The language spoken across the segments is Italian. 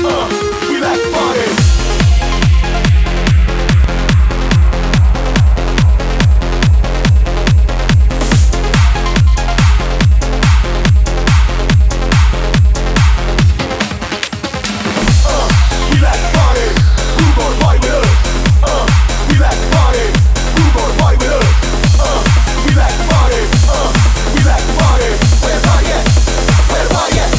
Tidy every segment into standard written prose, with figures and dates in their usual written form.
We like party. We like party. Who gon' fight with us? We like party. Who gon' fight with us? We like party. We like party. Where's I at? Where's I at?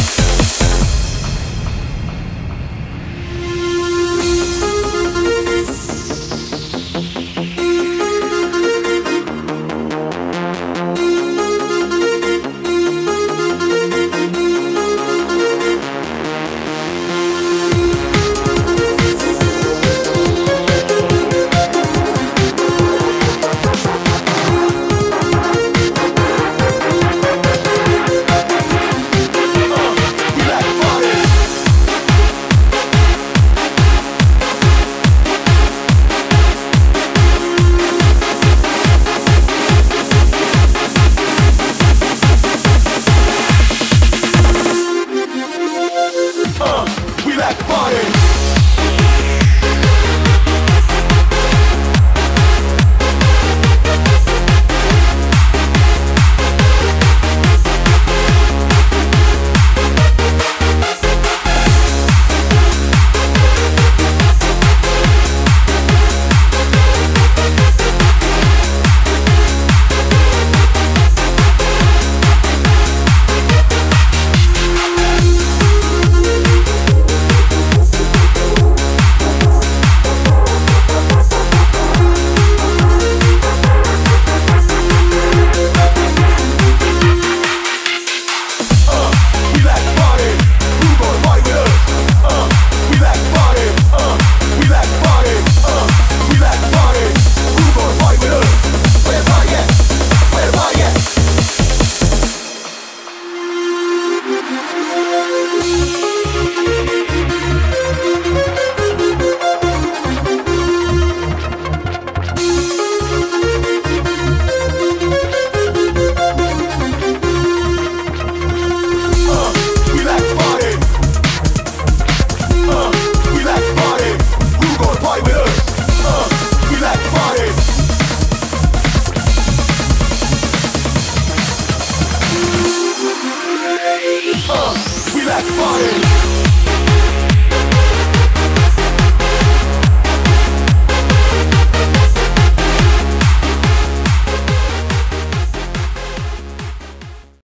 We like party. We like party.